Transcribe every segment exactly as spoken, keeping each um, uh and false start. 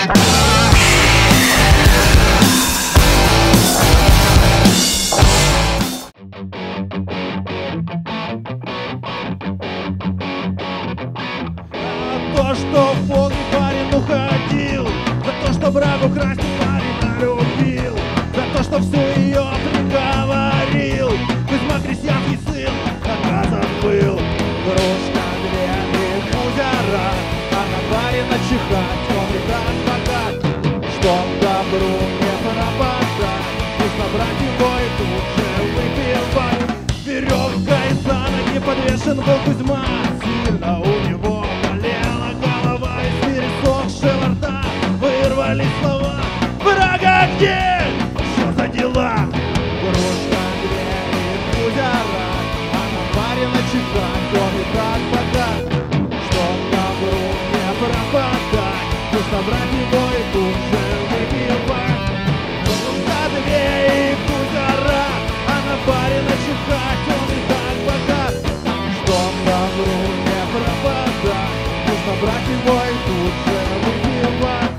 То, что в полный парень уходил, за то, что брагу красил парень любил, за то, что всю ее приговорил. Кузьма крестьянский сын наказан был. Кружка, две и кузера, а на барина чихать он и так богат. Чтоб добру не пропадать, нужно брать его и тут же выпивать. Веревкой за ноги подвешен был Кузьма, сильно у него болела голова, из пересохшего рта вырвались слова. Брага, где? Что за дела? Кружка, две и кузера, а на барина чихать он и так богат. Чтоб добру не пропадать, нужно брать его и тут же выпивать. Кружка, две и кузера, а на барина чихать он и так богат. Чтоб добру не пропадать, нужно брать его и тут же выпивать.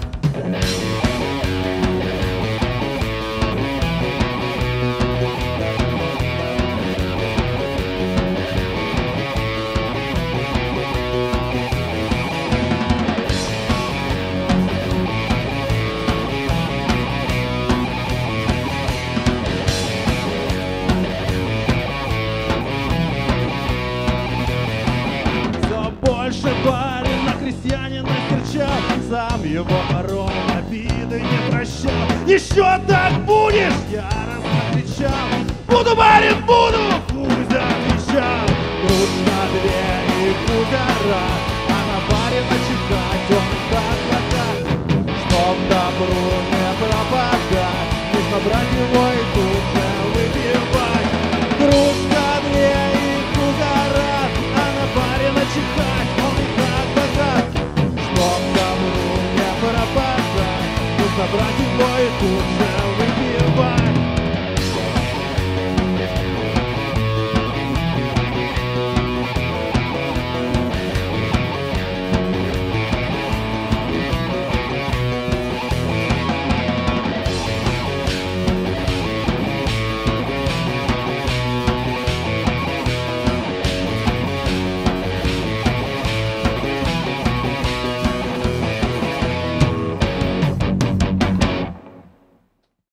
Больше барина крестьянина серчал, сам его порол обиды не прощал. Еще так будешь? Яростно кричал. Буду, барин, буду! Кузя отвечал. Кружка, две и кузера, а на барина чихать он так богат. Чтоб добру не пропадать, нужно брать его